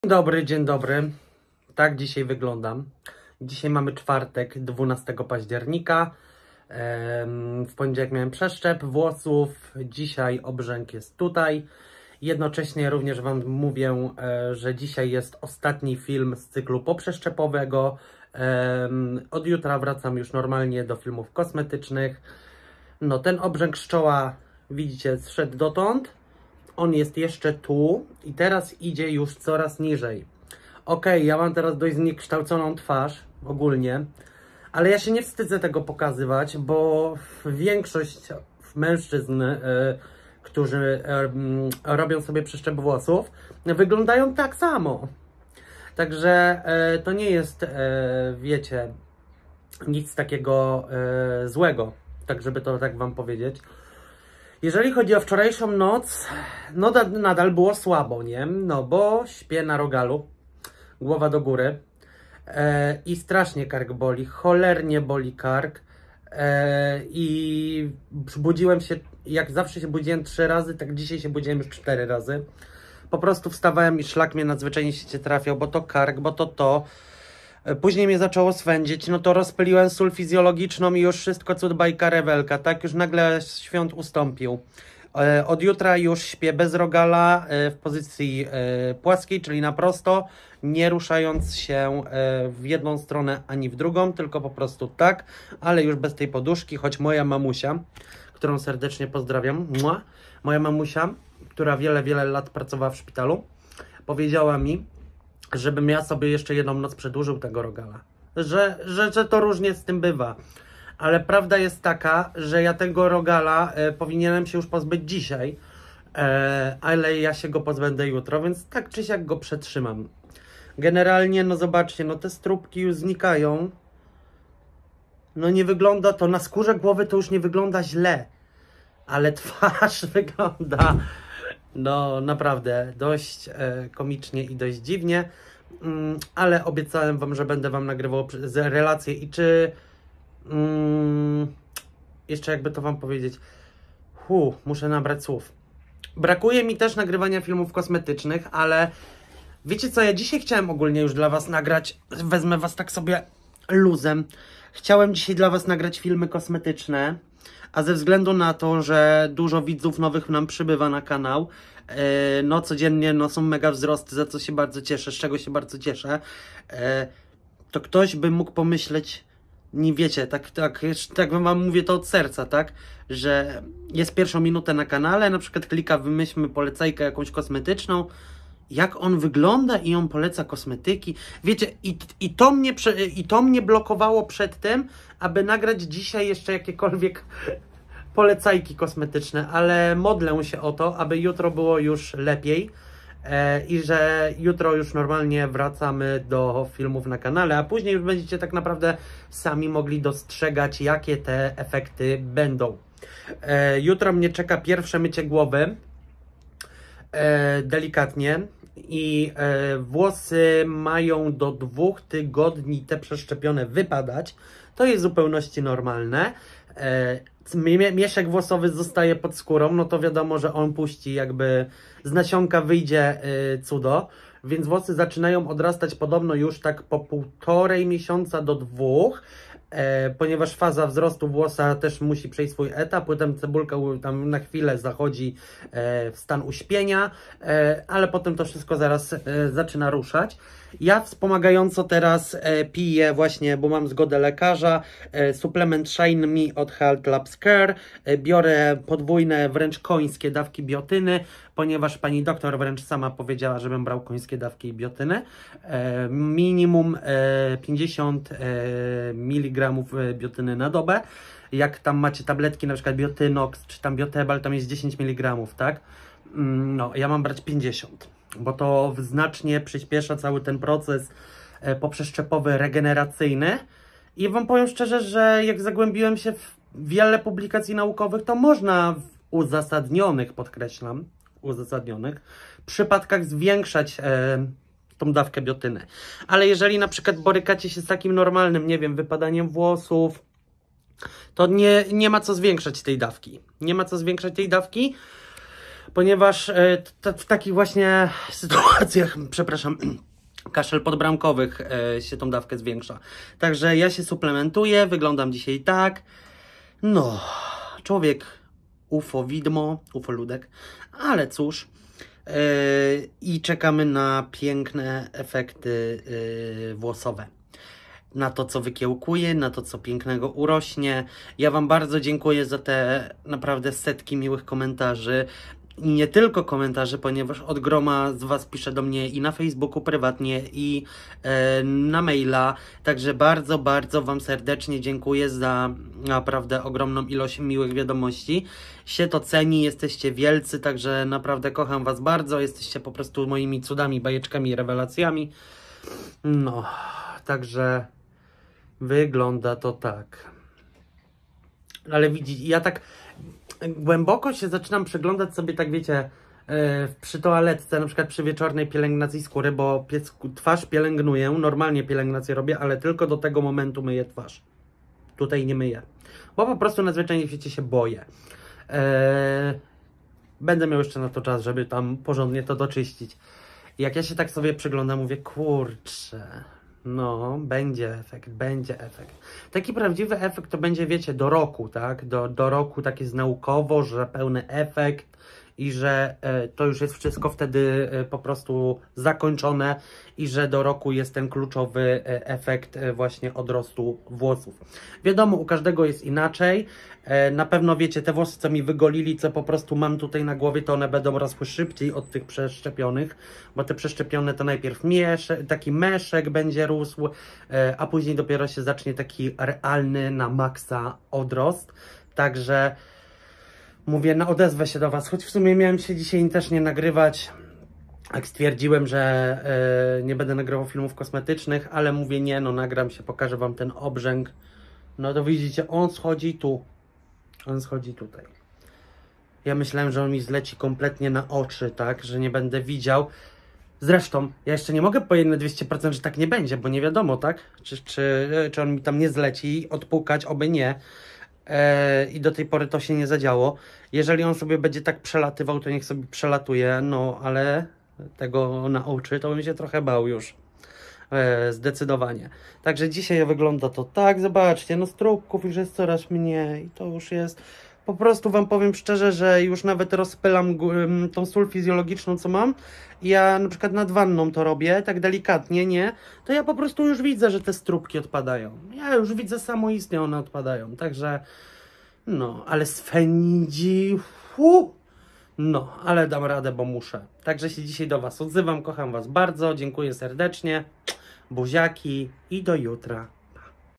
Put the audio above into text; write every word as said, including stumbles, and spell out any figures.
Dzień dobry, dzień dobry. Tak dzisiaj wyglądam. Dzisiaj mamy czwartek, dwunastego października. W poniedziałek miałem przeszczep włosów. Dzisiaj obrzęk jest tutaj. Jednocześnie również Wam mówię, że dzisiaj jest ostatni film z cyklu poprzeszczepowego. Od jutra wracam już normalnie do filmów kosmetycznych. No, ten obrzęk z czoła, widzicie, zszedł dotąd. On jest jeszcze tu i teraz idzie już coraz niżej. Ok, ja mam teraz dość zniekształconą twarz ogólnie, ale ja się nie wstydzę tego pokazywać, bo większość mężczyzn, y, którzy y, robią sobie przeszczep włosów, wyglądają tak samo. Także y, to nie jest, y, wiecie, nic takiego y, złego, tak żeby to tak Wam powiedzieć. Jeżeli chodzi o wczorajszą noc, no nadal było słabo, nie? No bo śpię na rogalu, głowa do góry e, i strasznie kark boli, cholernie boli kark e, i budziłem się, jak zawsze się budziłem trzy razy, tak dzisiaj się budziłem już cztery razy. Po prostu wstawałem i szlak mnie nadzwyczajnie się trafiał, bo to kark, bo to to. Później mnie zaczęło swędzić, no to rozpyliłem sól fizjologiczną i już wszystko cud bajka rewelka, tak? Już nagle świąt ustąpił. Od jutra już śpię bez rogala w pozycji płaskiej, czyli na prosto, nie ruszając się w jedną stronę ani w drugą, tylko po prostu tak, ale już bez tej poduszki, choć moja mamusia, którą serdecznie pozdrawiam, moja mamusia, która wiele, wiele lat pracowała w szpitalu, powiedziała mi, żebym ja sobie jeszcze jedną noc przedłużył tego rogala. Że, że, że to różnie z tym bywa. Ale prawda jest taka, że ja tego rogala e, powinienem się już pozbyć dzisiaj, e, ale ja się go pozbędę jutro, więc tak czy siak go przetrzymam. Generalnie, no zobaczcie, no te strupki już znikają. No nie wygląda to, na skórze głowy to już nie wygląda źle, ale twarz wygląda... No naprawdę dość e, komicznie i dość dziwnie, mm, ale obiecałem Wam, że będę Wam nagrywał relacje i czy mm, jeszcze jakby to Wam powiedzieć, hu, muszę nabrać słów. Brakuje mi też nagrywania filmów kosmetycznych, ale wiecie co, ja dzisiaj chciałem ogólnie już dla Was nagrać, wezmę Was tak sobie luzem, chciałem dzisiaj dla Was nagrać filmy kosmetyczne. A ze względu na to, że dużo widzów nowych nam przybywa na kanał, yy, no codziennie no, są mega wzrosty, za co się bardzo cieszę, z czego się bardzo cieszę, yy, to ktoś by mógł pomyśleć, nie wiecie, tak, tak, tak wam mówię to od serca, tak, że jest pierwszą minutę na kanale, na przykład klika wymyślmy polecajkę jakąś kosmetyczną, jak on wygląda i on poleca kosmetyki. Wiecie, i, i, to mnie, i to mnie blokowało przed tym, aby nagrać dzisiaj jeszcze jakiekolwiek polecajki kosmetyczne, ale modlę się o to, aby jutro było już lepiej e, i że jutro już normalnie wracamy do filmów na kanale, a później już będziecie tak naprawdę sami mogli dostrzegać, jakie te efekty będą. E, jutro mnie czeka pierwsze mycie głowy, e, delikatnie. I e, włosy mają do dwóch tygodni te przeszczepione wypadać. To jest w zupełności normalne. E, mieszek włosowy zostaje pod skórą, no to wiadomo, że on puści jakby z nasionka wyjdzie e, cudo. Więc włosy zaczynają odrastać podobno już tak po półtorej miesiąca do dwóch. E, ponieważ faza wzrostu włosa też musi przejść swój etap, potem cebulka tam na chwilę zachodzi e, w stan uśpienia, e, ale potem to wszystko zaraz e, zaczyna ruszać. Ja wspomagająco teraz e, piję właśnie, bo mam zgodę lekarza, e, suplement Shine Me od Health Labs Care. E, biorę podwójne, wręcz końskie dawki biotyny, ponieważ pani doktor wręcz sama powiedziała, żebym brał końskie dawki biotyny. E, minimum e, pięćdziesiąt miligramów biotyny na dobę. Jak tam macie tabletki, na przykład Biotynox, czy tam Biotebal, tam jest dziesięć miligramów, tak? No, ja mam brać pięćdziesiąt, bo to znacznie przyspiesza cały ten proces poprzeszczepowy, regeneracyjny. I Wam powiem szczerze, że jak zagłębiłem się w wiele publikacji naukowych, to można w uzasadnionych, podkreślam, uzasadnionych przypadkach zwiększać e, tą dawkę biotyny. Ale jeżeli na przykład borykacie się z takim normalnym, nie wiem, wypadaniem włosów, to nie, nie ma co zwiększać tej dawki. Nie ma co zwiększać tej dawki, ponieważ e, t- w takich właśnie sytuacjach, przepraszam, kaszel podbramkowych e, się tą dawkę zwiększa. Także ja się suplementuję, wyglądam dzisiaj tak. No, człowiek U F O widmo, U F O ludek, ale cóż. Yy, I czekamy na piękne efekty yy, włosowe. Na to, co wykiełkuje, na to, co pięknego urośnie. Ja Wam bardzo dziękuję za te naprawdę setki miłych komentarzy. I nie tylko komentarzy, ponieważ od groma z Was pisze do mnie i na Facebooku prywatnie, i e, na maila. Także bardzo, bardzo Wam serdecznie dziękuję za naprawdę ogromną ilość miłych wiadomości. Się to ceni, jesteście wielcy, także naprawdę kocham Was bardzo. Jesteście po prostu moimi cudami, bajeczkami, rewelacjami. No, także wygląda to tak. Ale widzicie, ja tak głęboko się zaczynam przeglądać sobie, tak wiecie, yy, przy toaletce, na przykład przy wieczornej pielęgnacji skóry, bo piec, twarz pielęgnuję, normalnie pielęgnację robię, ale tylko do tego momentu myję twarz. Tutaj nie myję, bo po prostu na zwyczajnie świecie się boję. Yy, będę miał jeszcze na to czas, żeby tam porządnie to doczyścić. I jak ja się tak sobie przyglądam, mówię, kurczę, no, będzie efekt, będzie efekt. Taki prawdziwy efekt to będzie, wiecie, do roku, tak? Do, do roku tak jest naukowo, że pełny efekt i że e, to już jest wszystko wtedy e, po prostu zakończone i że do roku jest ten kluczowy e, efekt e, właśnie odrostu włosów. Wiadomo, u każdego jest inaczej. E, na pewno wiecie, te włosy, co mi wygolili, co po prostu mam tutaj na głowie, to one będą rosły szybciej od tych przeszczepionych, bo te przeszczepione to najpierw miesz, taki meszek będzie rósł, e, a później dopiero się zacznie taki realny na maksa odrost. Także mówię, no odezwę się do Was, choć w sumie miałem się dzisiaj też nie nagrywać, jak stwierdziłem, że yy, nie będę nagrywał filmów kosmetycznych, ale mówię, nie, no nagram się, pokażę Wam ten obrzęk. No to widzicie, on schodzi tu, on schodzi tutaj. Ja myślałem, że on mi zleci kompletnie na oczy, tak, że nie będę widział. Zresztą, ja jeszcze nie mogę powiedzieć na dwieście procent, że tak nie będzie, bo nie wiadomo, tak, czy, czy, czy on mi tam nie zleci, odpukać, oby nie. I do tej pory to się nie zadziało. Jeżeli on sobie będzie tak przelatywał, to niech sobie przelatuje, no ale tego na oczy to bym się trochę bał już. E, zdecydowanie. Także dzisiaj wygląda to tak, zobaczcie, no stróbków już jest coraz mniej, to już jest, po prostu Wam powiem szczerze, że już nawet rozpylam tą sól fizjologiczną, co mam. Ja na przykład nad wanną to robię, tak delikatnie, nie? To ja po prostu już widzę, że te stróbki odpadają. Ja już widzę samoistnie, one odpadają. Także, no, ale swędzi, fu, no, ale dam radę, bo muszę. Także się dzisiaj do Was odzywam, kocham Was bardzo, dziękuję serdecznie, buziaki i do jutra.